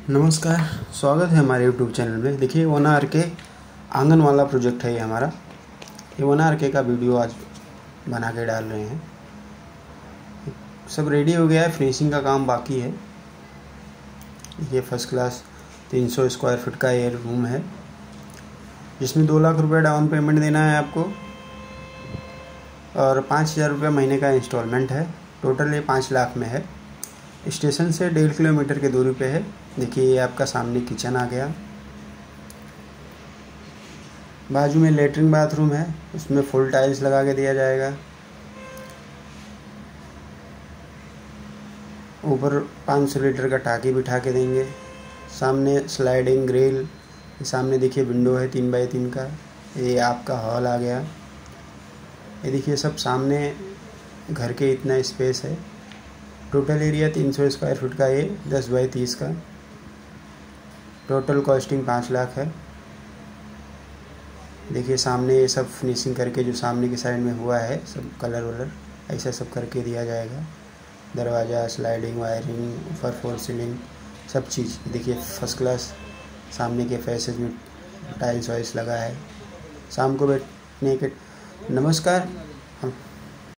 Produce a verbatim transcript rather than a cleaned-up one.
नमस्कार, स्वागत है हमारे यूट्यूब चैनल में। देखिए वन आर के आंगन वाला प्रोजेक्ट है ये हमारा। ये वन आर के का वीडियो आज बना के डाल रहे हैं। सब रेडी हो गया है, फिनिशिंग का काम बाकी है। ये फर्स्ट क्लास तीन सौ स्क्वायर फीट का ये रूम है, जिसमें दो लाख रुपए डाउन पेमेंट देना है आपको और पाँच हज़ार रुपये महीने का इंस्टॉलमेंट है। टोटल ये पाँच लाख में है। स्टेशन से डेढ़ किलोमीटर की दूरी पे है। देखिए ये आपका सामने किचन आ गया, बाजू में लेटरिन बाथरूम है, उसमें फुल टाइल्स लगा के दिया जाएगा। ऊपर पाँच सौ लीटर का टाकी बिठा के देंगे। सामने स्लाइडिंग ग्रिल, सामने देखिए विंडो है तीन बाई तीन का। ये आपका हॉल आ गया। ये देखिए सब सामने घर के इतना स्पेस है। टोटल एरिया तीन सौ स्क्वायर फीट का, ये दस बाई तीस का। टोटल कॉस्टिंग पाँच लाख है। देखिए सामने ये सब फिनिशिंग करके जो सामने की साइड में हुआ है, सब कलर वलर ऐसा सब करके दिया जाएगा। दरवाज़ा, स्लाइडिंग, वायरिंग, ऊपर फोर सीलिंग, सब चीज़ देखिए फर्स्ट क्लास। सामने के फैसेज में टाइल्स वाइल्स लगा है। शाम को बैठने के नमस्कार हम